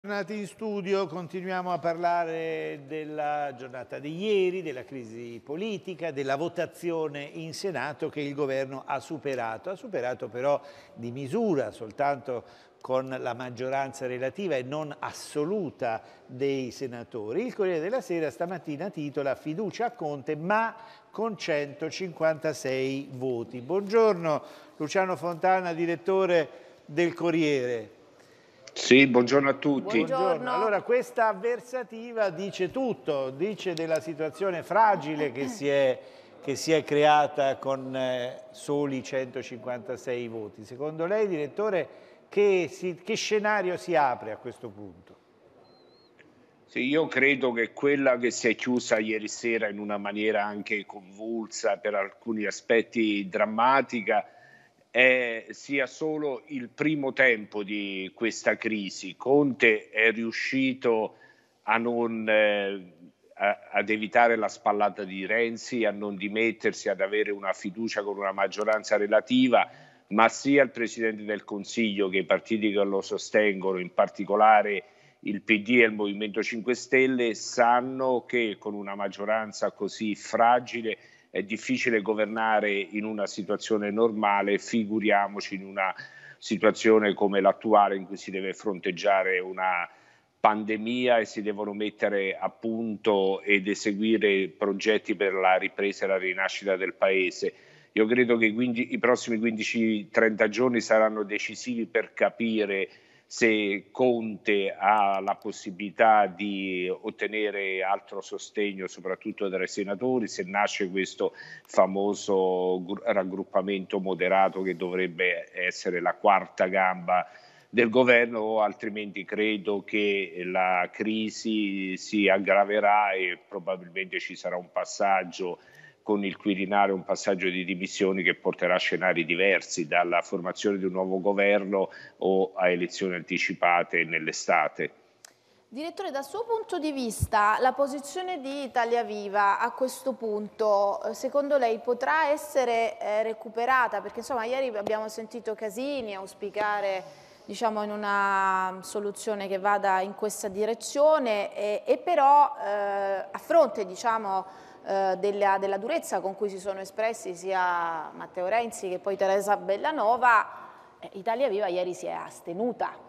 Tornati in studio, continuiamo a parlare della giornata di ieri, della crisi politica, della votazione in Senato che il governo ha superato però di misura, soltanto con la maggioranza relativa e non assoluta dei senatori. Il Corriere della Sera stamattina titola "Fiducia a Conte ma con 156 voti". Buongiorno Luciano Fontana, direttore del Corriere. Sì, buongiorno a tutti. Buongiorno. Allora, questa avversativa dice tutto, dice della situazione fragile che si è creata con soli 156 voti. Secondo lei, direttore, che scenario si apre a questo punto? Sì, io credo che quella che si è chiusa ieri sera in una maniera anche convulsa, per alcuni aspetti drammatica, sia solo il primo tempo di questa crisi. Conte è riuscito a non, ad evitare la spallata di Renzi, a non dimettersi, ad avere una fiducia con una maggioranza relativa, ma sia il Presidente del Consiglio che i partiti che lo sostengono, in particolare il PD e il Movimento 5 Stelle, sanno che con una maggioranza così fragile è difficile governare in una situazione normale, figuriamoci in una situazione come l'attuale in cui si deve fronteggiare una pandemia e si devono mettere a punto ed eseguire progetti per la ripresa e la rinascita del Paese. Io credo che i prossimi 15-30 giorni saranno decisivi per capire se Conte ha la possibilità di ottenere altro sostegno, soprattutto dai senatori, se nasce questo famoso raggruppamento moderato che dovrebbe essere la quarta gamba del governo, o altrimenti credo che la crisi si aggraverà e probabilmente ci sarà un passaggio con il Quirinale, un passaggio di dimissioni che porterà a scenari diversi, dalla formazione di un nuovo governo o a elezioni anticipate nell'estate. Direttore, dal suo punto di vista, la posizione di Italia Viva a questo punto, secondo lei, potrà essere recuperata? Perché insomma ieri abbiamo sentito Casini auspicare, diciamo, in una soluzione che vada in questa direzione e però a fronte, diciamo, della durezza con cui si sono espressi sia Matteo Renzi che poi Teresa Bellanova, Italia Viva ieri si è astenuta.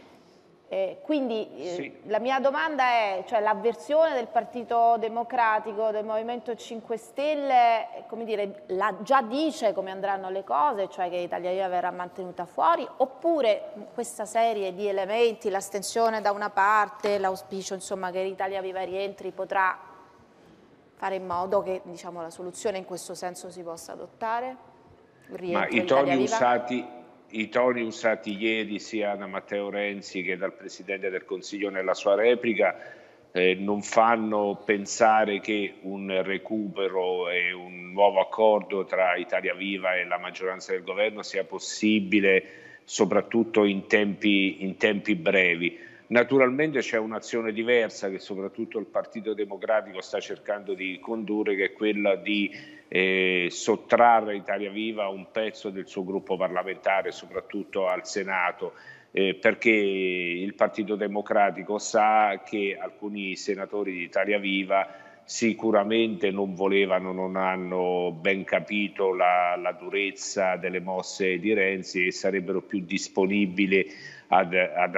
Sì. La mia domanda è, cioè, l'avversione del Partito Democratico, del Movimento 5 Stelle, come dire, già dice come andranno le cose, cioè che Italia Viva verrà mantenuta fuori, oppure questa serie di elementi, l'astensione da una parte, l'auspicio insomma che Italia Viva rientri, potrà fare in modo che, diciamo, la soluzione in questo senso si possa adottare? Il Ma rientro di Italia Viva? i toni usati ieri sia da Matteo Renzi che dal Presidente del Consiglio nella sua replica non fanno pensare che un recupero e un nuovo accordo tra Italia Viva e la maggioranza del governo sia possibile, soprattutto in tempi brevi. Naturalmente c'è un'azione diversa che soprattutto il Partito Democratico sta cercando di condurre, che è quella di sottrarre a Italia Viva un pezzo del suo gruppo parlamentare, soprattutto al Senato, perché il Partito Democratico sa che alcuni senatori di Italia Viva sicuramente non volevano, non hanno ben capito la durezza delle mosse di Renzi e sarebbero più disponibili ad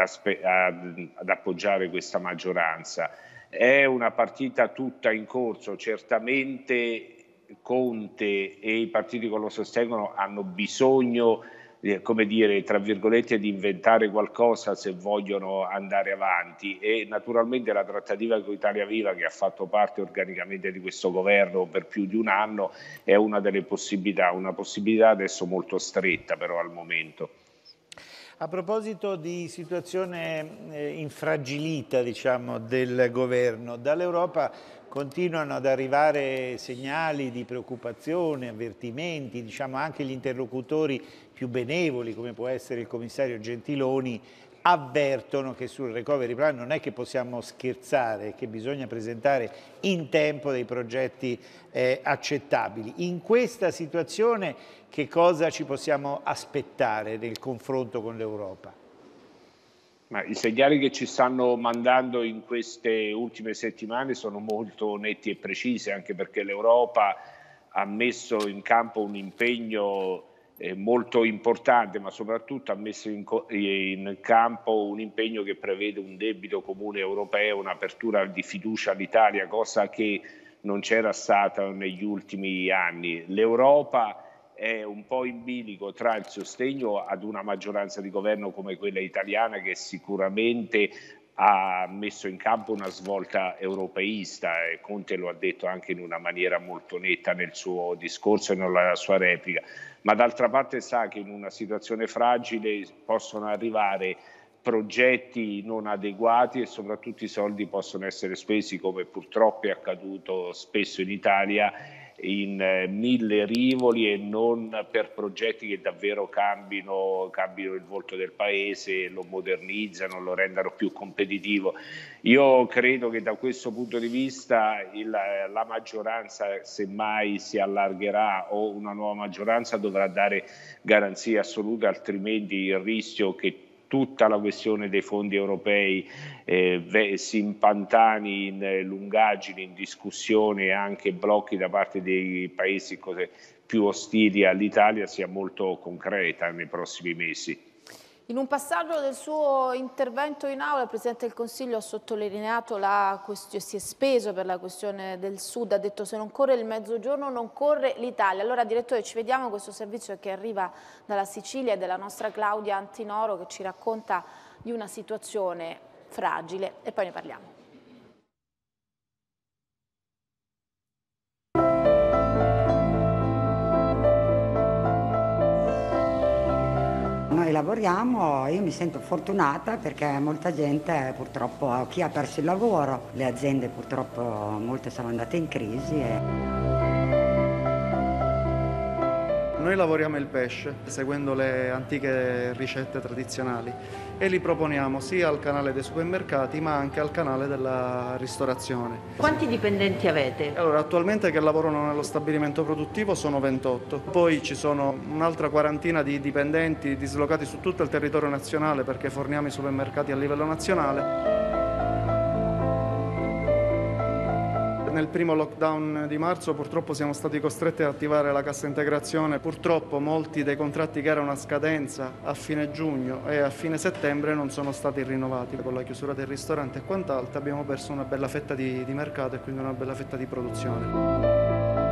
appoggiare questa maggioranza. È una partita tutta in corso, certamente Conte e i partiti che lo sostengono hanno bisogno, come dire, tra virgolette, di inventare qualcosa se vogliono andare avanti, e naturalmente la trattativa con Italia Viva, che ha fatto parte organicamente di questo governo per più di un anno, è una delle possibilità, una possibilità adesso molto stretta però al momento. A proposito di situazione infragilita, diciamo, del governo, dall'Europa continuano ad arrivare segnali di preoccupazione, avvertimenti, diciamo anche gli interlocutori più benevoli, come può essere il commissario Gentiloni, avvertono che sul recovery plan non è che possiamo scherzare, che bisogna presentare in tempo dei progetti accettabili. In questa situazione che cosa ci possiamo aspettare nel confronto con l'Europa? Ma i segnali che ci stanno mandando in queste ultime settimane sono molto netti e precisi, anche perché l'Europa ha messo in campo un impegno molto importante, ma soprattutto ha messo in campo un impegno che prevede un debito comune europeo, un'apertura di fiducia all'Italia, cosa che non c'era stata negli ultimi anni. L'Europa è un po' in bilico tra il sostegno ad una maggioranza di governo come quella italiana, che sicuramente ha messo in campo una svolta europeista, e Conte lo ha detto anche in una maniera molto netta nel suo discorso e nella sua replica, ma d'altra parte sa che in una situazione fragile possono arrivare progetti non adeguati e soprattutto i soldi possono essere spesi, come purtroppo è accaduto spesso in Italia, in mille rivoli e non per progetti che davvero cambino il volto del paese, lo modernizzano, lo rendano più competitivo. Io credo che da questo punto di vista la maggioranza, se mai si allargherà o una nuova maggioranza, dovrà dare garanzie assolute, altrimenti il rischio che tutta la questione dei fondi europei si impantani in lungaggini, in discussione e anche blocchi da parte dei paesi più ostili all'Italia sia molto concreta nei prossimi mesi. In un passaggio del suo intervento in aula il Presidente del Consiglio ha sottolineato si è speso per la questione del Sud, ha detto: se non corre il Mezzogiorno non corre l'Italia. Allora, direttore, ci vediamo questo servizio che arriva dalla Sicilia e della nostra Claudia Antinoro, che ci racconta di una situazione fragile, e poi ne parliamo. Noi lavoriamo, io mi sento fortunata perché molta gente purtroppo, chi ha perso il lavoro, le aziende purtroppo molte sono andate in crisi. Noi lavoriamo il pesce seguendo le antiche ricette tradizionali e li proponiamo sia al canale dei supermercati ma anche al canale della ristorazione. Quanti dipendenti avete? Allora, attualmente che lavorano nello stabilimento produttivo sono 28, poi ci sono un'altra quarantina di dipendenti dislocati su tutto il territorio nazionale perché forniamo i supermercati a livello nazionale. Nel primo lockdown di marzo purtroppo siamo stati costretti ad attivare la cassa integrazione. Purtroppo molti dei contratti che erano a scadenza a fine giugno e a fine settembre non sono stati rinnovati. Con la chiusura del ristorante e quant'altro abbiamo perso una bella fetta di mercato e quindi una bella fetta di produzione.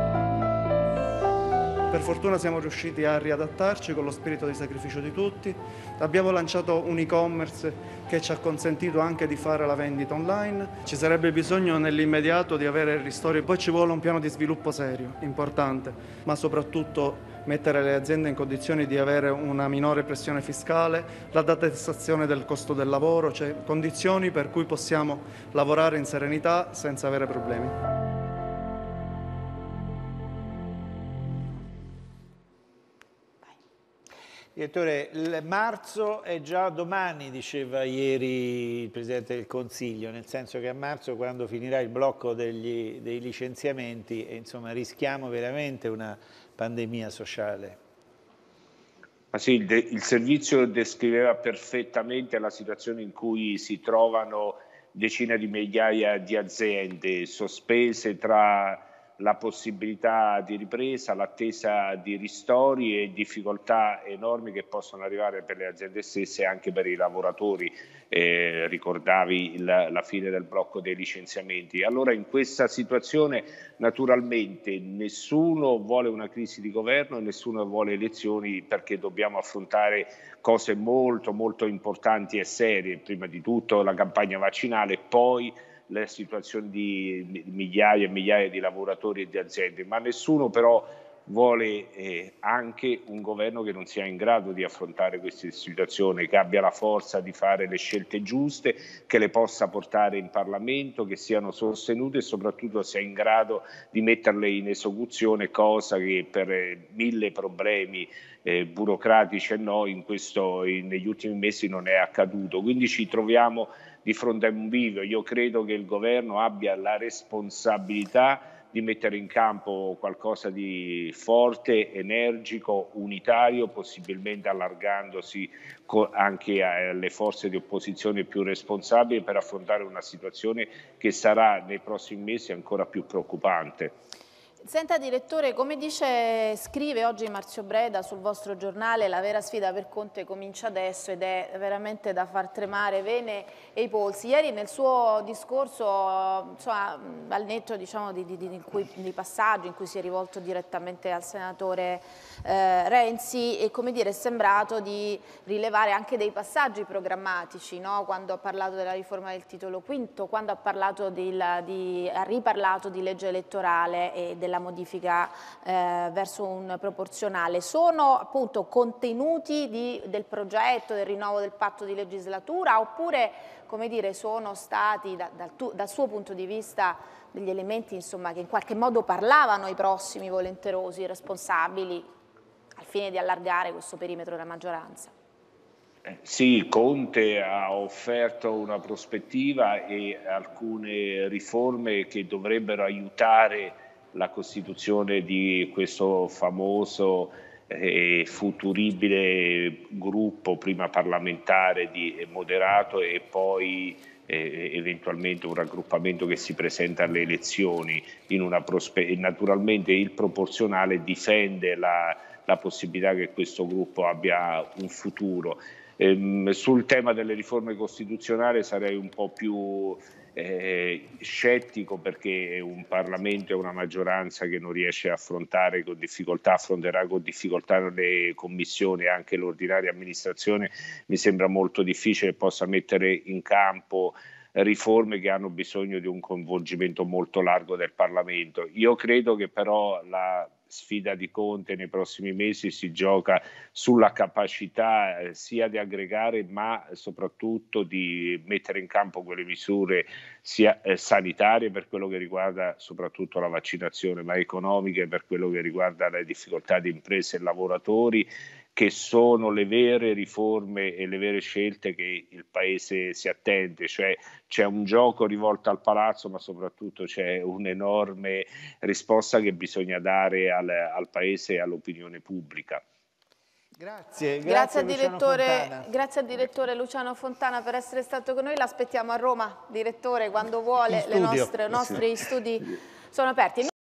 Per fortuna siamo riusciti a riadattarci con lo spirito di sacrificio di tutti. Abbiamo lanciato un e-commerce che ci ha consentito anche di fare la vendita online. Ci sarebbe bisogno nell'immediato di avere il ristoro, poi ci vuole un piano di sviluppo serio, importante, ma soprattutto mettere le aziende in condizioni di avere una minore pressione fiscale, la detassazione del costo del lavoro, cioè condizioni per cui possiamo lavorare in serenità senza avere problemi. Direttore, il marzo è già domani, diceva ieri il Presidente del Consiglio, nel senso che a marzo, quando finirà il blocco dei licenziamenti, insomma, rischiamo veramente una pandemia sociale. Ma sì, il servizio descriveva perfettamente la situazione in cui si trovano decine di migliaia di aziende sospese tra la possibilità di ripresa, l'attesa di ristori e difficoltà enormi che possono arrivare per le aziende stesse e anche per i lavoratori. Ricordavi la fine del blocco dei licenziamenti. Allora, in questa situazione naturalmente nessuno vuole una crisi di governo e nessuno vuole elezioni, perché dobbiamo affrontare cose molto molto importanti e serie, prima di tutto la campagna vaccinale, poi la situazione di migliaia e migliaia di lavoratori e di aziende, ma nessuno però vuole anche un governo che non sia in grado di affrontare queste situazioni, che abbia la forza di fare le scelte giuste, che le possa portare in Parlamento, che siano sostenute e soprattutto sia in grado di metterle in esecuzione, cosa che per mille problemi burocratici e no negli ultimi mesi non è accaduto. Quindi ci troviamo di fronte a un bivio. Io credo che il governo abbia la responsabilità di di mettere in campo qualcosa di forte, energico, unitario, possibilmente allargandosi anche alle forze di opposizione più responsabili per affrontare una situazione che sarà nei prossimi mesi ancora più preoccupante. Senta direttore, come scrive oggi Marzio Breda sul vostro giornale, la vera sfida per Conte comincia adesso ed è veramente da far tremare vene e i polsi. Ieri nel suo discorso, insomma, al netto diciamo, di passaggi in cui si è rivolto direttamente al senatore Renzi, e come dire, è sembrato di rilevare anche dei passaggi programmatici, no? Quando ha parlato della riforma del titolo quinto, quando ha riparlato di legge elettorale e della modifica verso un proporzionale. Sono appunto contenuti del progetto, del rinnovo del patto di legislatura, oppure, come dire, sono stati dal suo punto di vista degli elementi, insomma, che in qualche modo parlavano ai prossimi volenterosi responsabili al fine di allargare questo perimetro della maggioranza? Sì, Conte ha offerto una prospettiva e alcune riforme che dovrebbero aiutare la costituzione di questo famoso e futuribile gruppo, prima parlamentare moderato e poi eventualmente un raggruppamento che si presenta alle elezioni naturalmente il proporzionale difende la possibilità che questo gruppo abbia un futuro. Sul tema delle riforme costituzionali sarei un po' più scettico, perché un Parlamento e una maggioranza che non riesce a affrontare con difficoltà, affronterà con difficoltà le commissioni e anche l'ordinaria amministrazione, mi sembra molto difficile possa mettere in campo riforme che hanno bisogno di un coinvolgimento molto largo del Parlamento. Io credo che però la sfida di Conte nei prossimi mesi si gioca sulla capacità sia di aggregare ma soprattutto di mettere in campo quelle misure sia sanitarie per quello che riguarda soprattutto la vaccinazione, ma economiche per quello che riguarda le difficoltà di imprese e lavoratori, che sono le vere riforme e le vere scelte che il Paese si attende. Cioè c'è un gioco rivolto al palazzo, ma soprattutto c'è un'enorme risposta che bisogna dare al Paese e all'opinione pubblica. Grazie al direttore Luciano Fontana per essere stato con noi. L'aspettiamo a Roma, direttore, quando vuole. I nostri studi sono aperti.